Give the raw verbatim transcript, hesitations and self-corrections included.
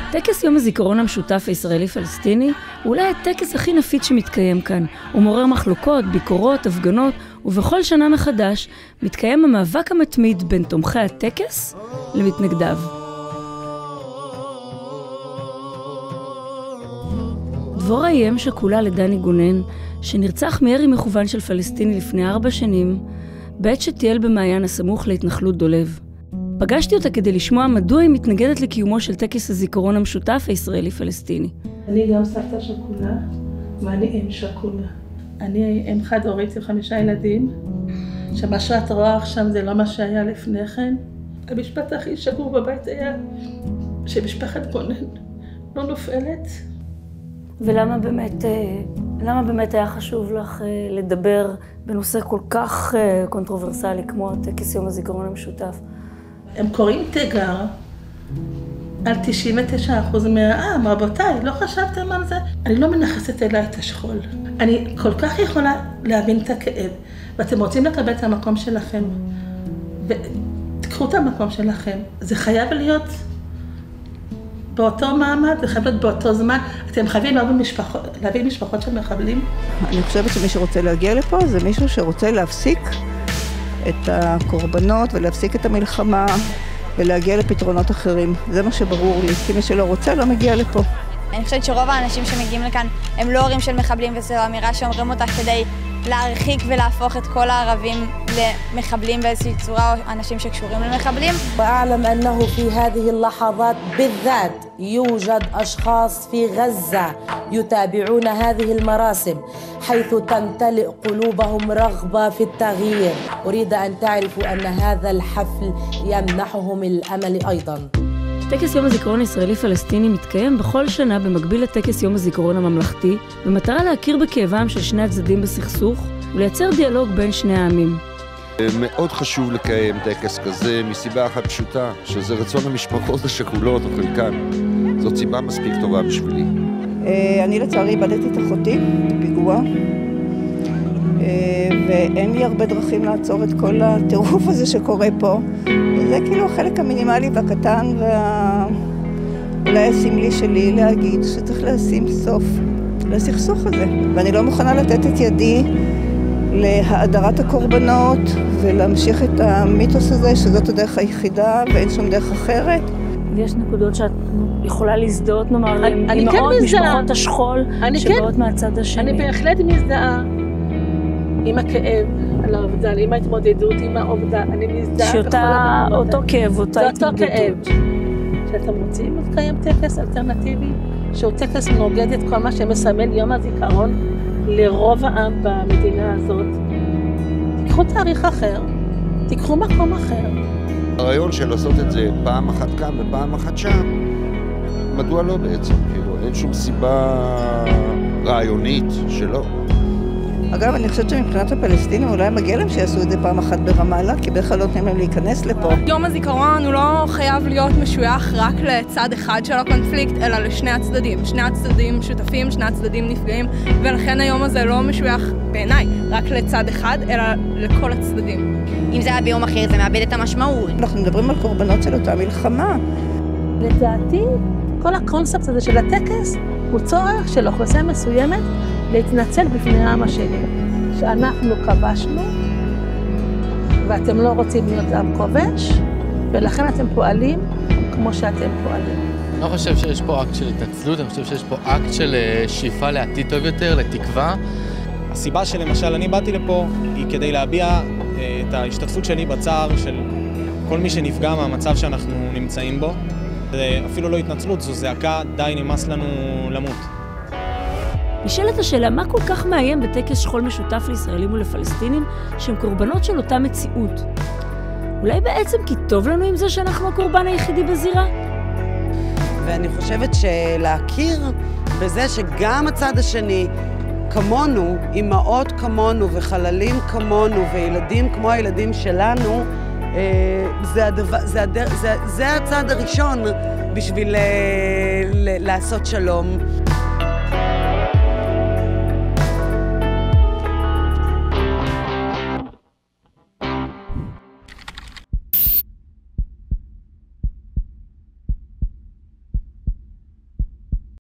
טקס יום הזיכרון המשותף הישראלי-פלסטיני הוא אולי הטקס הכי נפיץ שמתקיים כאן. הוא מעורר מחלוקות, ביקורות, הפגנות, ובכל שנה מחדש מתקיים המאבק המתמיד בין תומכי הטקס למתנגדיו. דבורה היא אם שכולה לדני גונן, שנרצח מירי מכוון של פלסטיני לפני ארבע שנים, בעת שטייל במעיין הסמוך להתנחלות דולב. פגשתי אותה כדי לשמוע מדוע היא מתנגדת לקיומו של טקס הזיכרון המשותף הישראלי-פלסטיני. אני גם סבתא שכולה, ואני אם שכולה. אני אם חד הורית עם חמישה ילדים, שמה שאת רואה עכשיו זה לא מה שהיה לפני כן. המשפט הכי שגור בבית היה שמשפחת גונן לא נופלת. ולמה באמת, למה באמת היה חשוב לך לדבר בנושא כל כך קונטרוברסלי כמו טקס יום הזיכרון המשותף? הם קוראים תיגר על תשעים ותשעה אחוז מהעם, רבותיי, לא חשבתם על זה? אני לא מנחסת אליי את השכול. אני כל כך יכולה להבין את הכאב, ואתם רוצים לקבל את המקום שלכם, ותקחו את המקום שלכם. זה חייב להיות באותו מעמד, זה חייב להיות באותו זמן. אתם חייבים להביא משפחות, להביא משפחות של מחבלים. אני חושבת שמי שרוצה להגיע לפה זה מישהו שרוצה להפסיק את הקורבנות ולהפסיק את המלחמה ולהגיע לפתרונות אחרים. זה מה שברור לי, כי מי שלא רוצה לא מגיע לפה. אני חושבת שרוב האנשים שמגיעים לכאן הם לא הורים של מחבלים, וזו אמירה שאומרים אותה כדי להרחיק ולהפוך את כל הערבים למחבלים באיזושהי צורה, או אנשים שקשורים למחבלים. ואעלם אנהו في هذه اللحظات بالذات يوجد أشخاص في غزة يتابعون هذه المراسم حيث تمتلئ قلوبهم رغبة في التغيير. أريد أن تعرفوا أن هذا الحفل يمنحهم الأمل أيضاً. טקס יום הזיכרון הישראלי-פלסטיני מתקיים בכל שנה במקביל לטקס יום הזיכרון הממלכתי, במטרה להכיר בכאבם של שני הצדדים בסכסוך ולייצר דיאלוג בין שני העמים. מאוד חשוב לקיים טקס כזה מסיבה אחת פשוטה, שזה רצון המשפחות השכולות או חלקן. זאת סיבה מספיק טובה בשבילי. אני לצערי איבדתי את אחותי בפיגוע, ואין לי הרבה דרכים לעצור את כל הטירוף הזה שקורה פה. זה כאילו החלק המינימלי והקטן ואולי הסמלי שלי להגיד שצריך לשים סוף לסכסוך הזה. ואני לא מוכנה לתת את ידי להאדרת הקורבנות ולהמשיך את המיתוס הזה שזאת הדרך היחידה ואין שום דרך אחרת. ויש נקודות שאת יכולה להזדהות, נאמר, עם כן מאוד מזדהה. משפחות השכול שבאות כן, מהצד השני. אני בהחלט מזדהה עם הכאב על האובדן, עם ההתמודדות, עם האובדן. אני מזדהה שאותה, אותו כאב, אותה התמודדות. זה אותו כאב. שאתם רוצים לקיים טקס אלטרנטיבי, שהוא טקס נוגד את כל מה שמסמל יום הזיכרון לרוב העם במדינה הזאת. תיקחו תאריך אחר, תיקחו מקום אחר. הרעיון של לעשות את זה פעם אחת כאן ופעם אחת שם, מדוע לא בעצם? כאילו, אין שום סיבה רעיונית שלא. אגב, אני חושבת שמבחינת הפלסטינים אולי מגיע להם שיעשו את זה פעם אחת ברמאללה, כי בדרך כלל לא נותנים להם להיכנס לפה. יום הזיכרון הוא לא חייב להיות משוייך רק לצד אחד של הקונפליקט, אלא לשני הצדדים. שני הצדדים שותפים, שני הצדדים נפגעים, ולכן היום הזה לא משוייך בעיניי רק לצד אחד, אלא לכל הצדדים. אם זה היה ביום אחר, זה מאבד את המשמעות. אנחנו מדברים על קורבנות של אותה מלחמה. לדעתי, כל הקונספט הזה של הטקס הוא צורך של אוכלוסייה מסוימת להתנצל בפני העם השני, שאנחנו כבשנו, ואתם לא רוצים להיות עם כובש, ולכן אתם פועלים כמו שאתם פועלים. אני לא חושב שיש פה אקט של התנצלות, אני חושב שיש פה אקט של שאיפה לעתיד טוב יותר, לתקווה. הסיבה שלמשל אני באתי לפה היא כדי להביע את ההשתתפות שלי בצער של כל מי שנפגע מהמצב שאנחנו נמצאים בו. זה אפילו לא התנצלות, זו זעקה, די נמאס לנו למות. נשאלת השאלה, מה כל כך מאיים בטקס שכול משותף לישראלים ולפלסטינים שהם קורבנות של אותה מציאות? אולי בעצם כי טוב לנו עם זה שאנחנו הקורבן היחידי בזירה? ואני חושבת שלהכיר בזה שגם הצד השני כמונו, אמהות כמונו וחללים כמונו וילדים כמו הילדים שלנו, זה, הדבר, זה, הדבר, זה, זה הצד הראשון בשביל לעשות שלום.